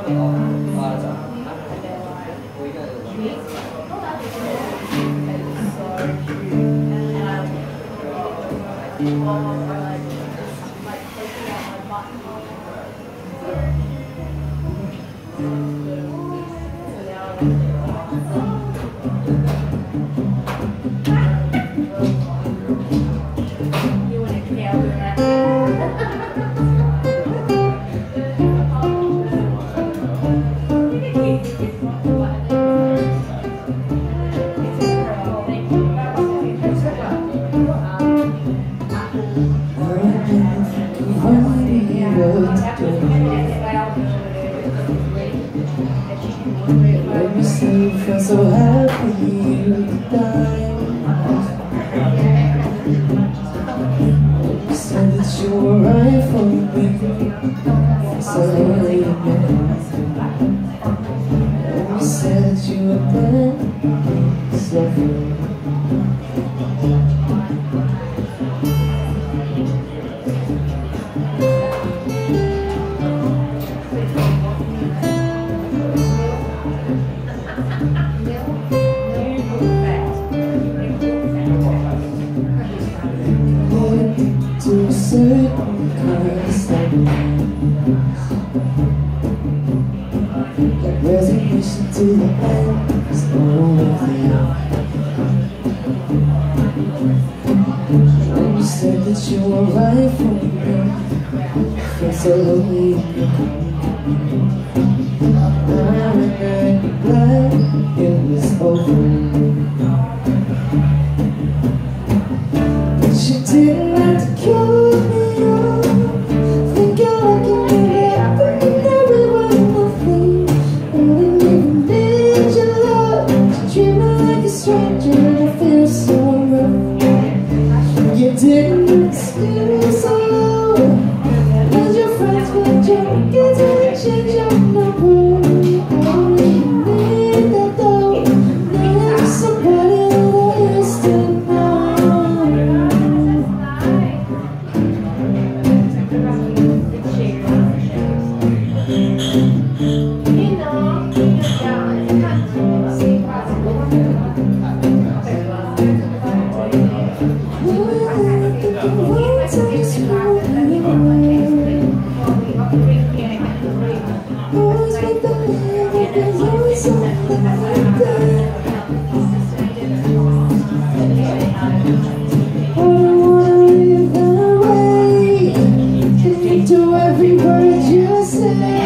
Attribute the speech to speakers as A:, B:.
A: Let me see if I'm so happy you died. You said that you were right for me, so you said that you were bad, so to a certain kind of sadness, like resignation to the end is over you. When you said that you were right for me, I felt so lonely. I'm glad it was over. She didn't have to kill me off. Think I can do everything everyone will think. I didn't even need your love. You treat me like a stranger and I feel so rough. You didn't steal so low. As your friends were drunk, you didn't change your number. I don't even need that though. Now there's somebody that I used to know. To every word you say.